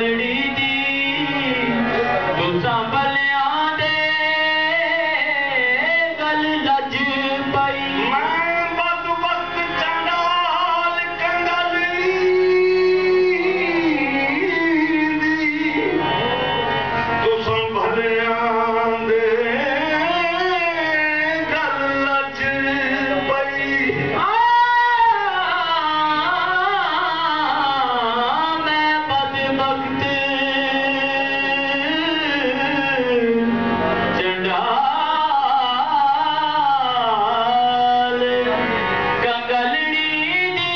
कंगलड़ी दी तुसा बलिया दे गल लज पई मैं बद वक्त चंडाल कंगलड़ी दी तुसा बलिया दे गल लज पई मैं बद वक्त चंडाल कंगलड़ी दी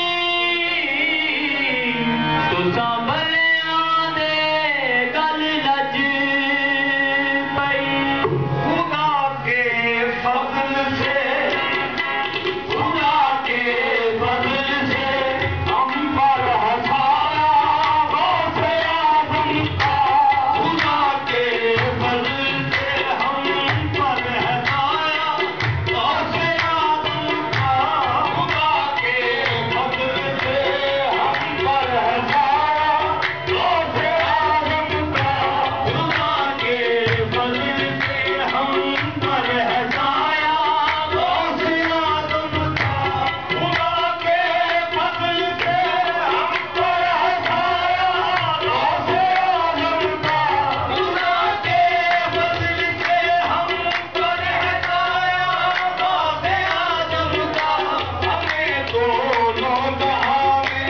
तुसा बलिया दे गल लज पई खुदा के फजल से खुदा के फजल से हम पर हसाया गौसे आजम का खुदा के फजल से हम पर हसाया गौसे आजम का खुदा के फजल से हम पर हसाया गौसे आजम का खुदा के फजल से हम पर हसाया गौसे आजम का खुदा के फजल से हम पर हसाया गौसे आजम का खुदा के फजल से हम पर हसाया गौसे आजम का हमें दोनों जहां में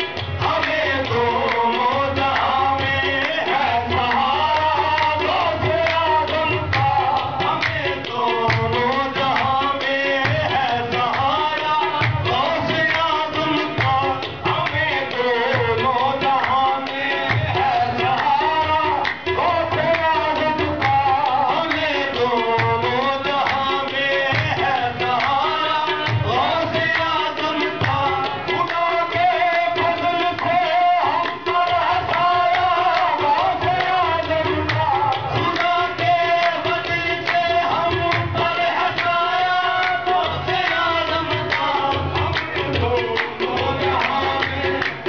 है सहारा गौसे आजम का हमें दोनों जहां में है सहारा गौसे आजम का हमें दोनों जहां में है सहारा गौसे आजम का हमें दोनों जहां में है सहारा गौसे आजम का खुदा के फजल से हम पर हसाया गौसे आजम का खुदा के फजल से हम पर हसाया गौसे आजम का हमें दोनों जहां में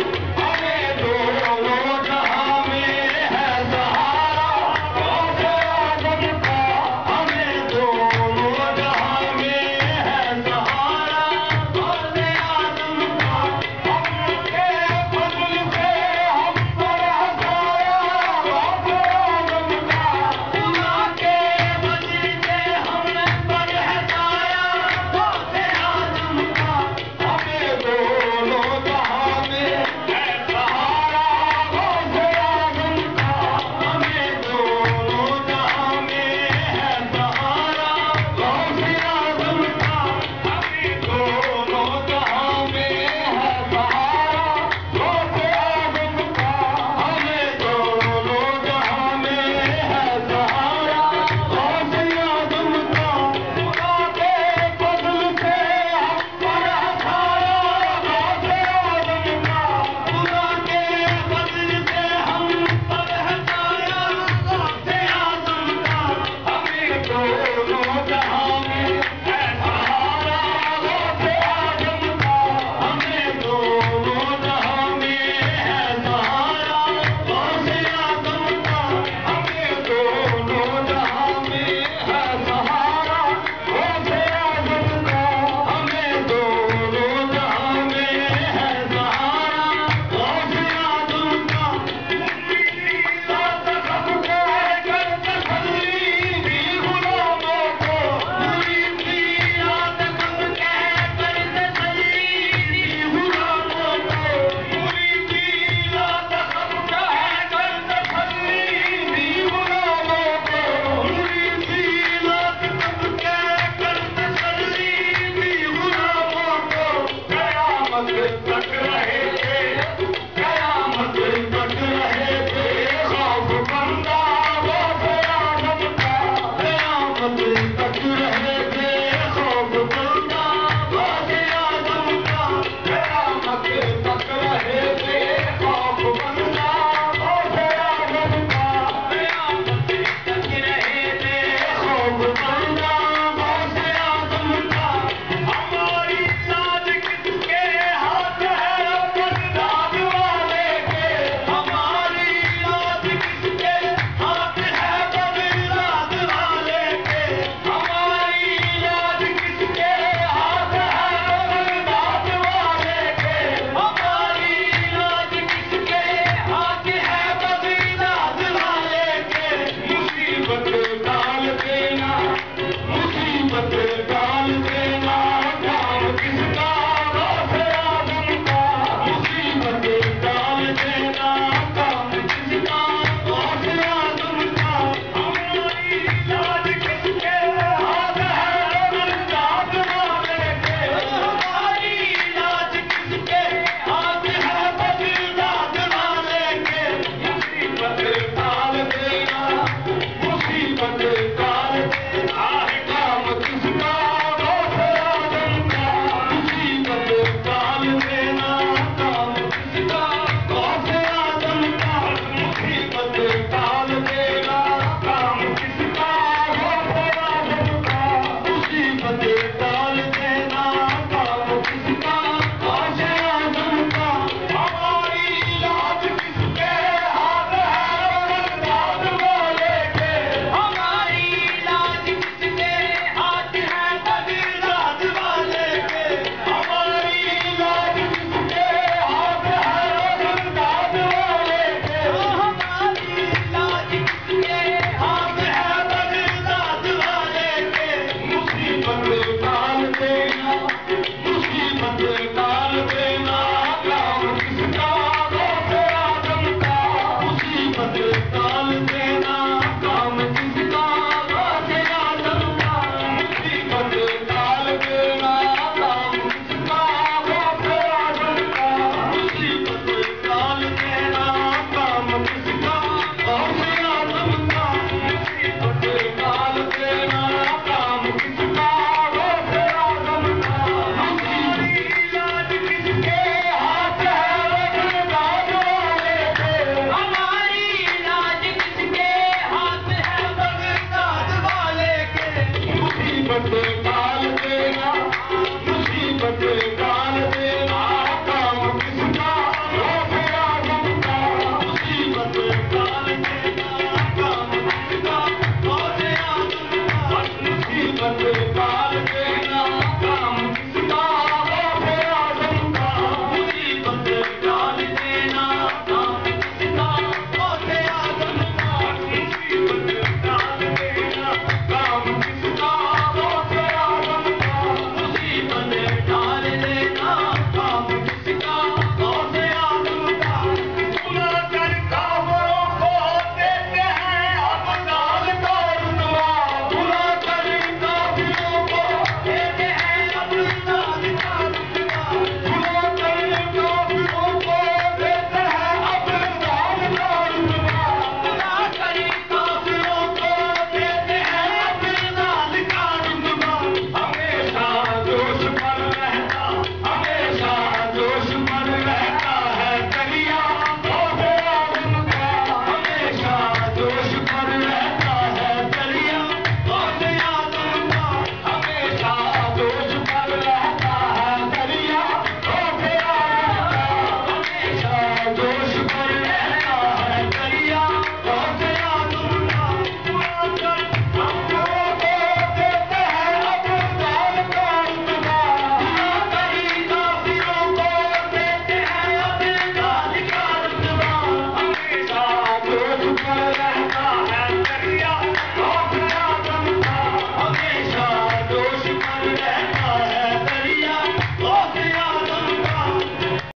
है सहारा गौसे आजम का हमें दोनों जहां में है सहारा गौसे आजम का उनके फजल से हम पर हसाया गौसे आजम का खुदा के फजल से हम पर हसाया गौसे आजम का हमें दोनों जहां में है सहारा गौसे आजम का हमें दोनों जहां में है सहारा गौसे आजम का हमें दोनों जहां में है सहारा गौसे आजम का हमें दोनों जहां में है सहारा गौसे आजम का खुदा के फजल से हम पर हसाया गौसे आजम का खुदा के फजल से हम पर हसाया गौसे आजम का हमें दोनों जहां में है सहारा गौसे आजम का हमें दोनों जहां में है सहारा गौसे आजम का हमें दोनों जहां में है सहारा गौसे आजम का हमें दोनों जहां में है सहारा गौसे आजम का तक रहे